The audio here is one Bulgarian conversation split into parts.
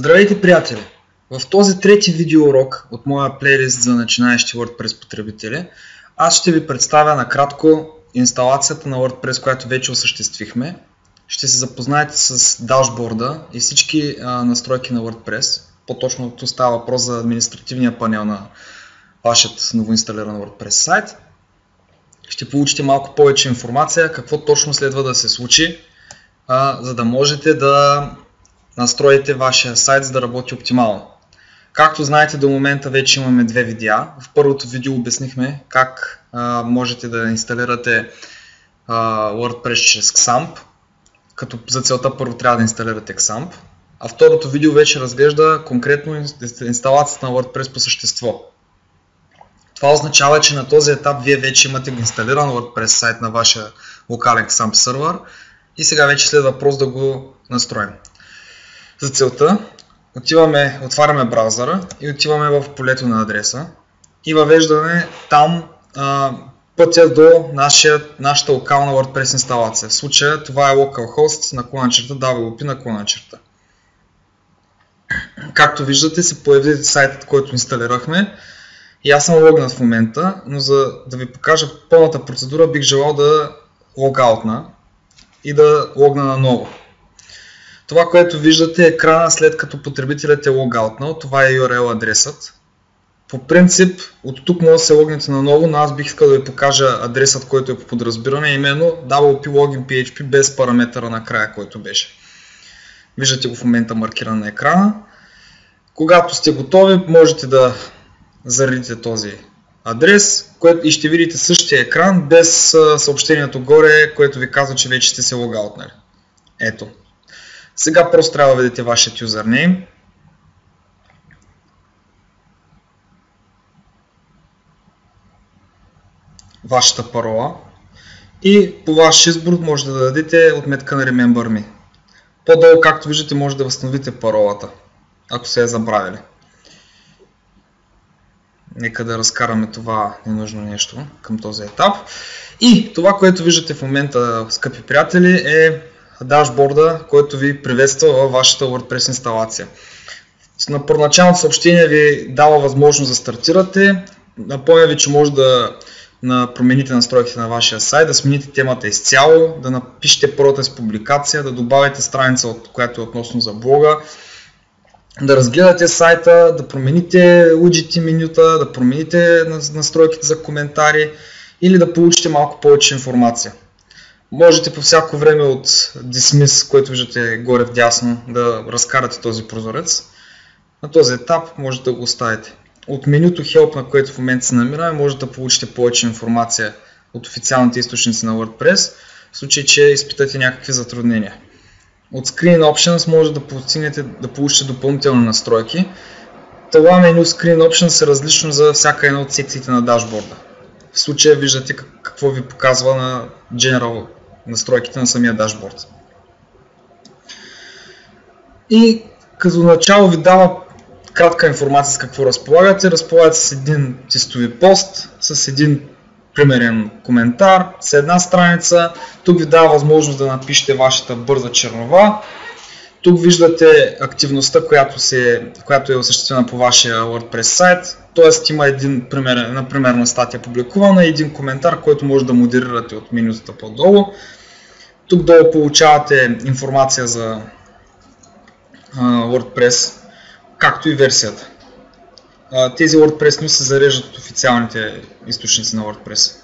Здравейте, приятели! В този трети видеоурок от моя плейлист за начинаещи WordPress потребители, аз ще ви представя накратко инсталацията на WordPress, която вече осъществихме. Ще се запознаете с дашборда и всички настройки на WordPress. По-точно тук става въпрос за административния панел на вашият новоинсталиран WordPress сайт. Ще получите малко повече информация какво точно следва да се случи, за да можете да настроите вашия сайт, за да работи оптимално. Както знаете, до момента вече имаме две видеа. В първото видео обяснихме как можете да инсталирате WordPress чрез XAMPP, като за целта първо трябва да инсталирате XAMPP, а второто видео вече разглежда конкретно инсталацията на WordPress по същество. Това означава, че на този етап вие вече имате инсталиран WordPress сайт на вашия локален XAMPP сервер и сега вече следва въпрос да го настроим. За целта отваряме браузъра и отиваме в полето на адреса и въвеждаме там пътя до нашата локална WordPress инсталация. В случая това е localhost /wp/. Както виждате, се появи сайтът, който инсталирахме и аз съм логнат в момента, но за да ви покажа пълната процедура бих желал да логаутна и да логна наново. Това, което виждате е екрана след като потребителят е логаутнал, това е URL адресът. По принцип, от тук може да се логнете наново, но аз бих искал да ви покажа адресът, който е по подразбиране, именно WP Login PHP без параметъра накрая, който беше. Виждате го в момента маркиран на екрана. Когато сте готови, можете да заредите този адрес и ще видите същия екран без съобщението горе, което ви казва, че вече сте се логаутнали. Ето. Сега просто трябва да видите вашият юзернейм. Вашата парола. И по ваш избор може да дадете отметка на Remember Me. По-долу, както виждате, може да възстановите паролата, ако се е забравили. Нека да разкараме това ненужно нещо към този етап. И това, което виждате в момента, скъпи приятели, е дашборда, който ви приветства във вашата WordPress инсталация. На първоначалното съобщение ви дава възможност да стартирате. Напомня ви, че може да промените настройките на вашия сайт, да смените темата изцяло, да напишете първата си публикация, да добавите страница, която е относно за блога, да разгледате сайта, да промените widget менюта, да промените настройките за коментари или да получите малко повече информация. Можете по всяко време от Dismiss, което виждате горе вдясно, да разкарате този прозорец. На този етап можете да го оставите. От менюто Help, на което в момента се намираме, може да получите повече информация от официалните източници на WordPress, в случай, че изпитате някакви затруднения. От Screen Options може да получите допълнителни настройки. Това меню Screen Options е различно за всяка една от секциите на дашборда. В случая виждате какво ви показва на General настройките на самия дашборд. И като начало ви дава кратка информация с какво разполагате. Разполагате с един тестови пост, с един примерен коментар, с една страница. Тук ви дава възможност да напишете вашата бърза чернова. Тук виждате активността, която е осъществена по вашия WordPress сайт. Т.е. има една примерна статия публикувана и един коментар, който може да модерирате от менюта по-долу. Тук долу получавате информация за WordPress, както и версията. Тези WordPress News се зареждат от официалните източници на WordPress.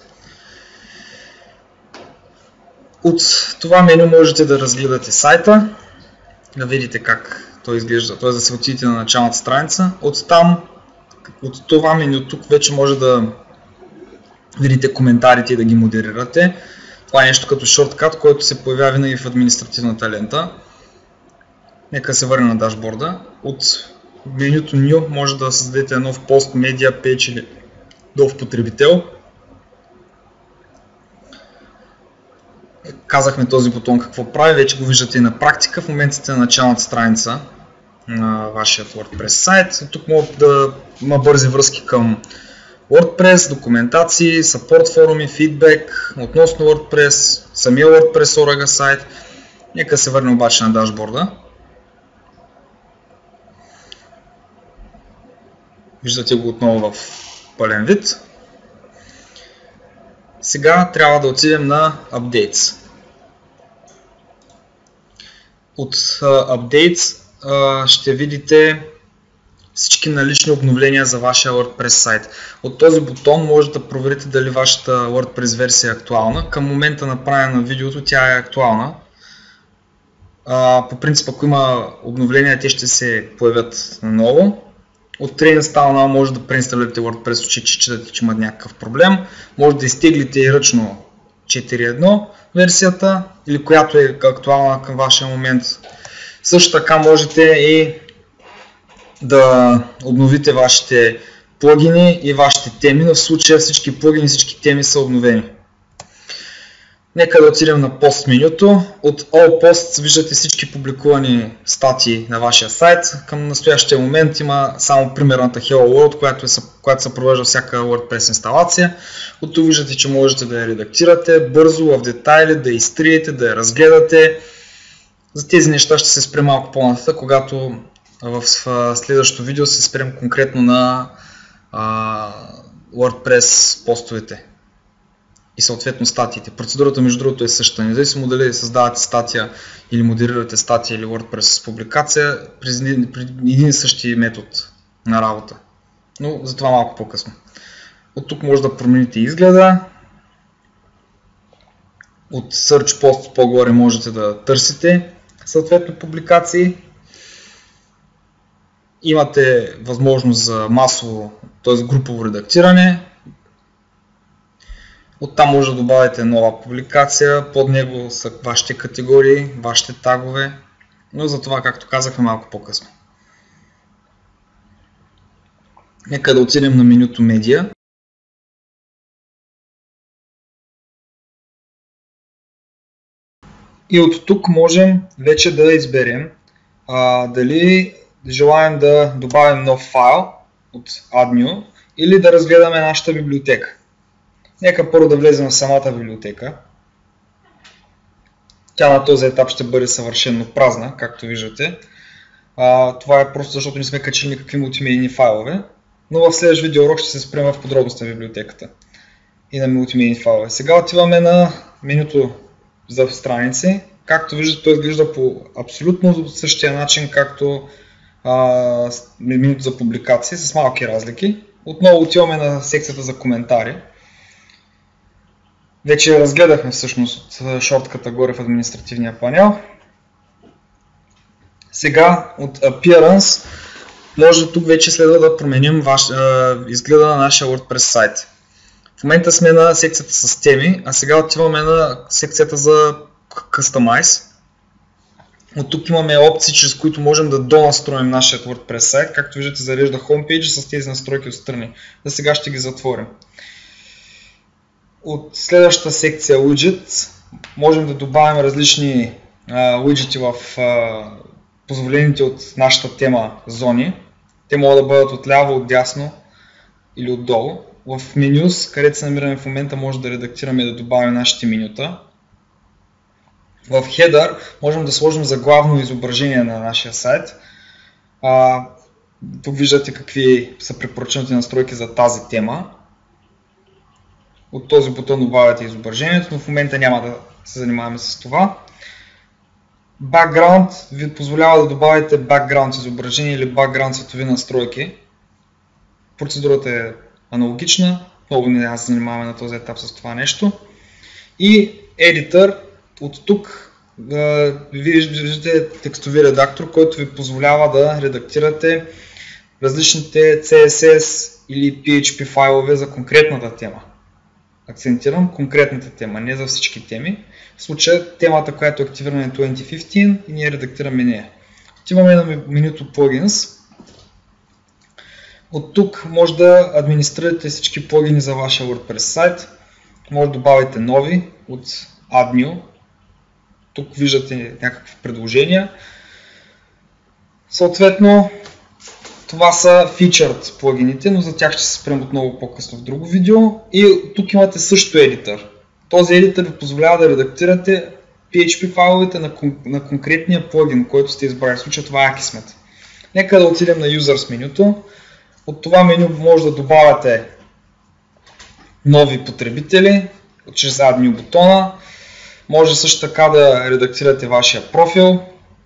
От това меню можете да разгледате сайта, да видите как той изглежда, т.е. да се отидете на началната страница. От това меню тук вече може да видите коментарите и да ги модерирате. Това е нещо като шорткат, който се появява винаги в административната лента. Нека се върнем на дашборда. От менюто New може да създадете нов пост, медиа, пейдж или нов потребител. Казахме този бутон какво прави, вече го виждате и на практика. В момента сте на началната страница на вашия WordPress сайт. Тук могат да има бързи връзки към WordPress, документации, support форуми, фидбек относно WordPress, самия WordPress Oraga сайт. Нека се върнем обаче на дашборда. Виждате го отново в пълен вид. Сега трябва да отидем на Updates. От Updates ще видите всички налични обновления за вашия WordPress сайт. От този бутон може да проверите дали вашата WordPress версия е актуална. Към момента на правене на видеото тя е актуална. По принцип, ако има обновления, те ще се появят наново. От Reinstall Now може да преинсталирате WordPress, в случай че считате, че има някакъв проблем. Може да изтеглите и ръчно 4.1 версията, или която е актуална към вашия момент. Също така можете и да обновите вашите плагини и вашите теми, но в случая всички плагини и всички теми са обновени. Нека да отидем на пост менюто. От All Posts виждате всички публикувани статии на вашия сайт. Към настоящия момент има само примерната Hello World, която се провежда всяка WordPress инсталация. От тук виждате, че можете да я редактирате бързо, в детайли, да я изтриете, да я разгледате. За тези неща ще се спрем малко по-нататък, когато в следващото видео се спрем конкретно на WordPress постовете и съответно статиите. Процедурата между другото е същата. Независимо дали създавате статия или модерирате статия или WordPress с публикация, при един и същи метод на работа. Но за това малко по-късно. От тук може да промените изгледа. От Search Post по-горе можете да търсите съответно публикации. Имате възможност за масово, т.е. групово редактиране. Оттам може да добавите нова публикация, под него са вашите категории, вашите тагове, но за това, както казахме, малко по-късно. Нека да отидем на менюто Медиа. И от тук можем вече да изберем дали желаем да добавим нов файл от Add New или да разгледаме нашата библиотека. Нека първо да влезем в самата библиотека. Тя на този етап ще бъде съвършено празна, както виждате. Това е просто защото не сме качили никакви мултимедийни файлове, но в следващ видеоурок ще се спрем в подробност на библиотеката и на мултимедийни файлове. Сега отиваме на менюто за страници. Както виждате, той изглежда по абсолютно същия начин, както менюто за публикации, с малки разлики. Отново отиваме на секцията за коментари. Вече разгледахме всъщност от шортката горе в административния панел. Сега от Appearance може тук вече следва да променим изгледа на нашия WordPress сайт. В момента сме на секцията с теми, а сега отиваме на секцията за Customize. От тук имаме опции, чрез които можем да донастроим нашия WordPress сайт. Както виждате, зарежда homepage с тези настройки отстрани. За сега ще ги затворим. От следващата секция Widget можем да добавим различни widgeti в позволените от нашата тема зони. Те могат да бъдат отляво, отдясно или отдолу. В Menus, където се намираме в момента, може да редактираме и да добавим нашите менюта. В Header можем да сложим заглавно изображение на нашия сайт. Тук виждате какви са препоръчените настройки за тази тема. От този бутон добавяте изображението, но в момента няма да се занимаваме с това. Background ви позволява да добавите background изображение или background цветови настройки. Процедурата е аналогична, много не се занимаваме на този етап с това нещо. И Editor, от тук виждате текстови редактор, който ви позволява да редактирате различните CSS или PHP файлове за конкретната тема. Акцентирам конкретната тема, не за всички теми. В случая темата, която е активирана е 2015 и ние редактираме нея. Отиваме на менюто Plugins. От тук може да администрирате всички плагини за вашия WordPress сайт. Може да добавите нови от Add New. Тук виждате някакви предложения. Съответно, това са featured плагините, но за тях ще се спрем отново по-късно в друго видео. И тук имате също едитър. Този едитър ви позволява да редактирате PHP файловете на конкретния плагин, който сте избрали. В случая това е Akismet. Нека да отидем на Users менюто. От това меню може да добавяте нови потребители чрез Add New бутона. Може също така да редактирате вашия профил.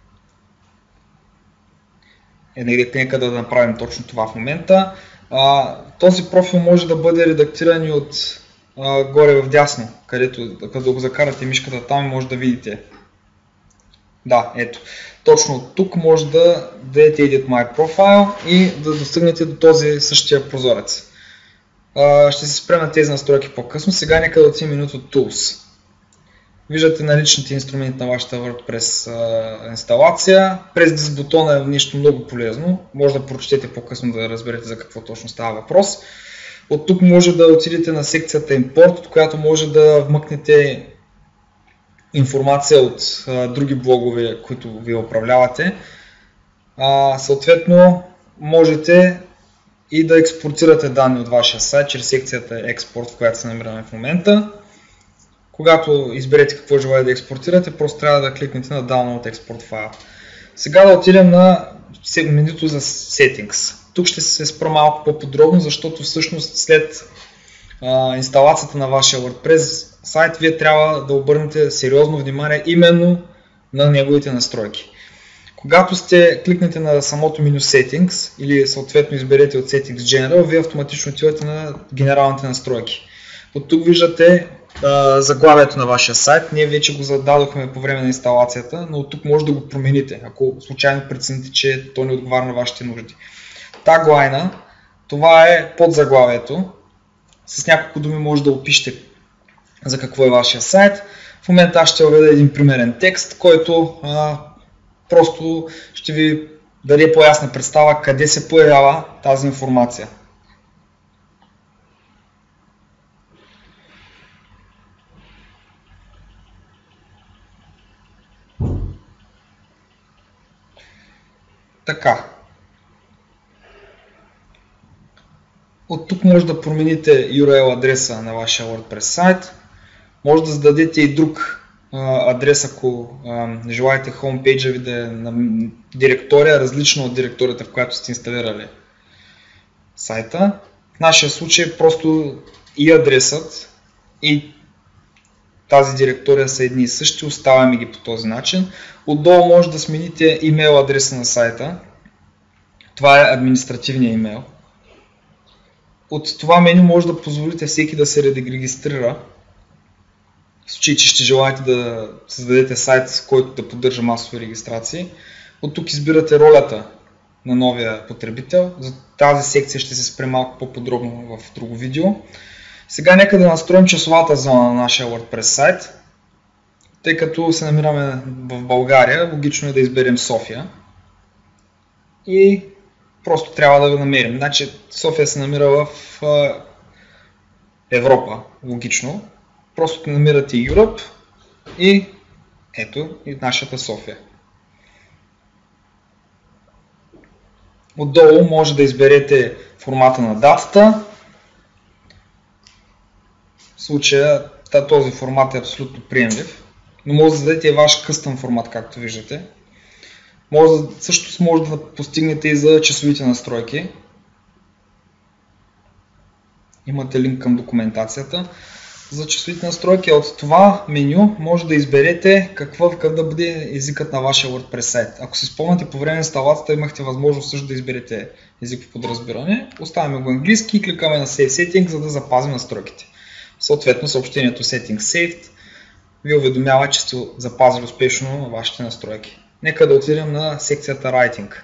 Нека да направим точно това в момента. Този профил може да бъде редактиран и от горе в дясно, където като го закарате мишката там може да видите. Да, ето. Точно от тук може да дадете Edit My Profile и да достигнете до този същия прозорец. Ще се спрем на тези настройки по-късно. Сега нека да отидем менюто Tools. Виждате наличните инструменти на вашата WordPress инсталация. През This бутона е нещо много полезно. Може да прочетете по-късно да разберете за какво точно става въпрос. От тук може да отидете на секцията Import, от която може да вмъкнете информация от други блогове, които ви управлявате. Съответно, можете и да експортирате данни от вашия сайт чрез секцията Export, в която се намираме в момента. Когато изберете какво желаете да експортирате, просто трябва да кликнете на Download Export файл. Сега да отидем на менюто за Settings. Тук ще се спра малко по-подробно, защото всъщност след инсталацията на вашия WordPress сайт, вие трябва да обърнете сериозно внимание именно на неговите настройки. Когато кликнете на самото меню Settings или съответно изберете от Settings General, вие автоматично отивате на генералните настройки. От тук виждате заглавието на вашия сайт. Ние вече го зададохме по време на инсталацията, но от тук може да го промените, ако случайно прецените, че то не отговаря на вашите нужди. Таглайна, това е подзаглавието. С няколко думи може да опишете за какво е вашия сайт. В момента аз ще въведа един примерен текст, който просто ще ви даде по-ясна представа къде се появява тази информация. Така. От тук може да промените URL адреса на вашия WordPress сайт. Може да зададете и друг адрес, ако желаете homepage ви да е на директория, различна от директорията, в която сте инсталирали сайта. В нашия случай просто и адресът, и тази директория са едни и същи, оставяме ги по този начин. Отдолу може да смените имейл адреса на сайта. Това е административният имейл. От това меню може да позволите всеки да се регистрира. В случай, че ще желаете да създадете сайт, с който да поддържа масови регистрации. От тук избирате ролята на новия потребител. За тази секция ще се спре малко по-подробно в друго видео. Сега нека да настроим часовата зона на нашия WordPress сайт. Тъй като се намираме в България, логично е да изберем София. И просто трябва да го намерим. Значи София се намира в Европа, логично. Просто намирате Europe и ето и нашата София. Отдолу може да изберете формата на датата. В случая този формат е абсолютно приемлив, но може да зададете и ваш къстъм формат, както виждате. Също може да постигнете и за часовите настройки. Имате линк към документацията. За часовите настройки от това меню може да изберете какъв да бъде езикът на вашия WordPress сайт. Ако си спомняте, по време на инсталацията имахте възможност също да изберете език по подразбиране. Оставяме го английски и кликаме на Save Setting, за да запазим настройките. Съответно съобщението Setting Saved ви уведомява, че сте запазили успешно вашите настройки. Нека да отидем на секцията Writing.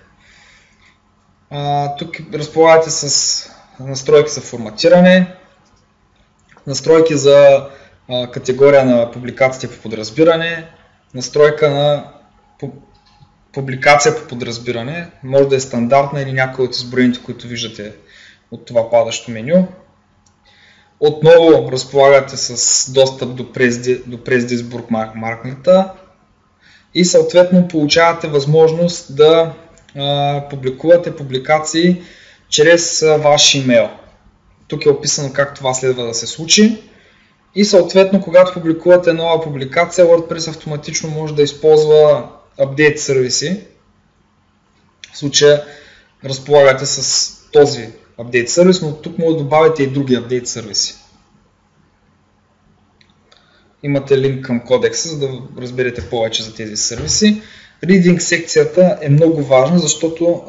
Тук разполагате с настройки за форматиране, настройки за категория на публикациите по подразбиране, настройка на публикация по подразбиране, може да е стандартна или някои от изброените, които виждате от това падащо меню. Отново разполагате с достъп до Press Bookmark и съответно получавате възможност да публикувате публикации чрез ваш имейл. Тук е описано как това следва да се случи. И съответно, когато публикувате нова публикация, WordPress автоматично може да използва апдейт сервиси. В случая разполагате с този апдейт сервис, но тук може да добавите и други апдейт сервиси. Имате линк към кодекса, за да разберете повече за тези сервиси. Reading секцията е много важна, защото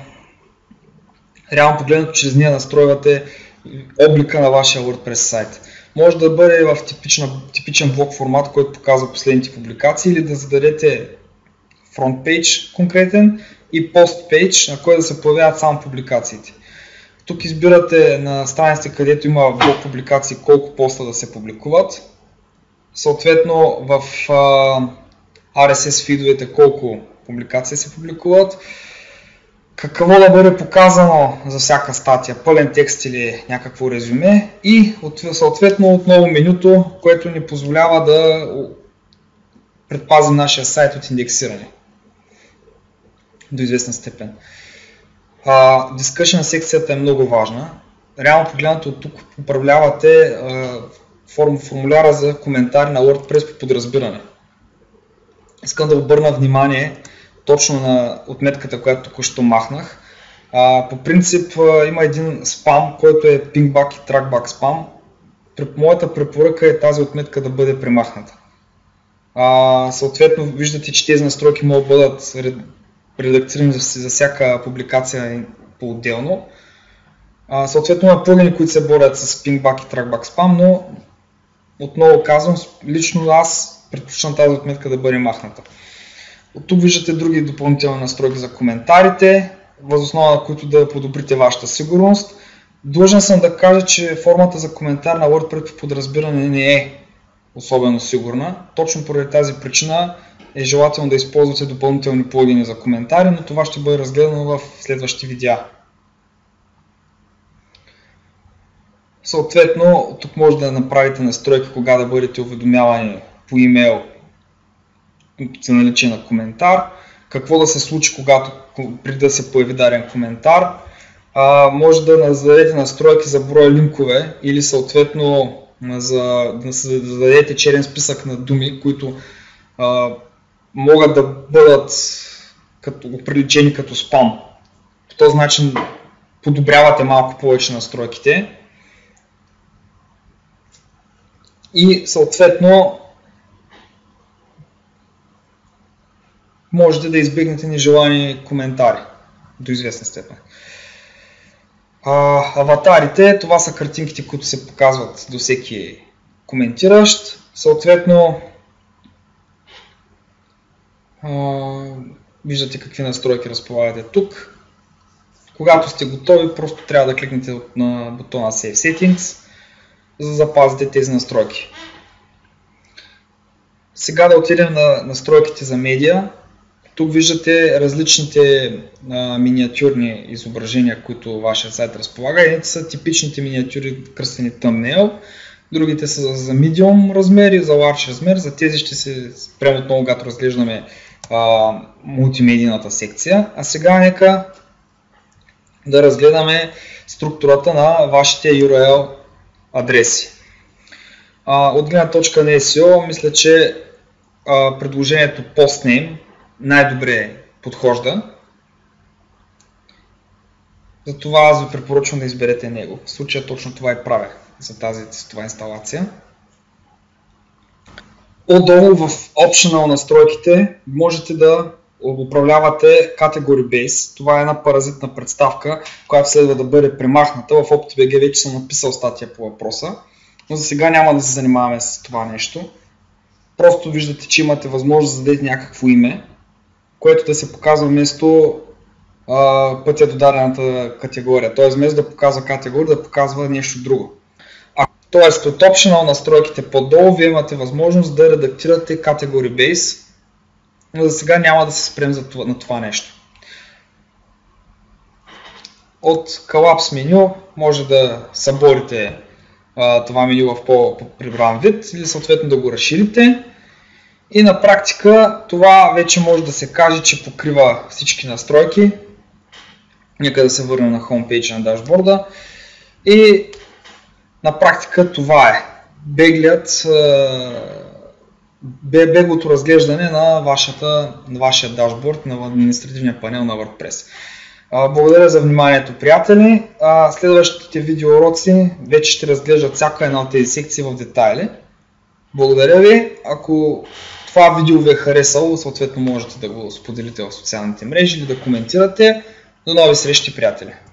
реално погледнато чрез нея настройвате облика на вашия WordPress сайт. Може да бъде в типичен блок формат, който показва последните публикации, или да зададете front page конкретен и post page, на който да се появяват само публикациите. Тук избирате на страниците, където има блок публикации, колко поста да се публикуват. Съответно в RSS фидовете колко публикации се публикуват. Какво да бъде показано за всяка статия, пълен текст или някакво резюме, и съответно отново менюто, което ни позволява да предпазим нашия сайт от индексиране до известна степен. Discussion секцията е много важна. Реално погледнато от тук управлявате формуляра за коментари на WordPress по подразбиране. Искам да обърна внимание точно на отметката, която току-що махнах. По принцип има един спам, който е pingback и trackback спам. Моята препоръка е тази отметка да бъде премахната. Съответно виждате, че тези настройки могат да бъдат редактирани за всяка публикация по-отделно. Съответно има плагини, които се борят с pingback и trackback спам, но отново казвам, лично аз предпочитам тази отметка да бъде махната. От тук виждате други допълнителни настройки за коментарите, въз основа на които да подобрите вашата сигурност. Длъжен съм да кажа, че формата за коментар на WordPress по подразбиране не е особено сигурна. Точно поради тази причина е желателно да използвате допълнителни плагини за коментари, но това ще бъде разгледано в следващи видеа. Съответно, тук може да направите настройки кога да бъдете уведомявани по имейл за наличие на коментар, какво да се случи преди да се появи даден коментар. Може да зададете настройки за броя линкове или съответно да зададете черен списък на думи, които могат да бъдат определени като спам. По този начин подобрявате малко повече настройките и съответно можете да избегнете нежелани коментари до известна степен. Аватарите, това са картинките, които се показват до всеки коментиращ. Съответно, виждате какви настройки разполагате тук. Когато сте готови, просто трябва да кликнете на бутона Save Settings, за да запазите тези настройки. Сега да отидем на настройките за медиа. Тук виждате различните миниатюрни изображения, които вашия сайт разполага. Едните са типичните миниатюри, кръстени thumbnail, другите са за medium размер и за large размер. За тези ще се спрем отново, когато разглеждаме мултимедийната секция. А сега нека да разгледаме структурата на вашите URL адреси. От гледна точка на SEO, мисля, че предложението postname най-добре подхожда. Затова аз ви препоръчвам да изберете него. В случая точно това и правя за това инсталация. Отдолу в Optional настройките можете да управлявате Category Base. Това е една паразитна представка, която следва да бъде премахната. В OptiBG вече съм написал статия по въпроса, но за сега няма да се занимаваме с това нещо. Просто виждате, че имате възможност да зададете някакво име, което да се показва вместо пътя до дадената категория. Т.е. вместо да показва категория, да показва нещо друго. Тоест от Optional настройките по-долу вие имате възможност да редактирате Category Base, но за сега няма да се спрем на това нещо. От Collapse меню може да съборите това меню в по-прибран вид или съответно да го разширите. И на практика това вече може да се каже, че покрива всички настройки. Нека да се върнем на homepage на дашборда. И на практика това е беглото разглеждане на вашия дашборд, на административния панел на WordPress. Благодаря за вниманието, приятели. Следващите видеоуроци вече ще разглеждат всяка една от тези секции в детайли. Благодаря ви. Ако това видео ви е харесало, съответно можете да го споделите в социалните мрежи или да коментирате. До нови срещи, приятели!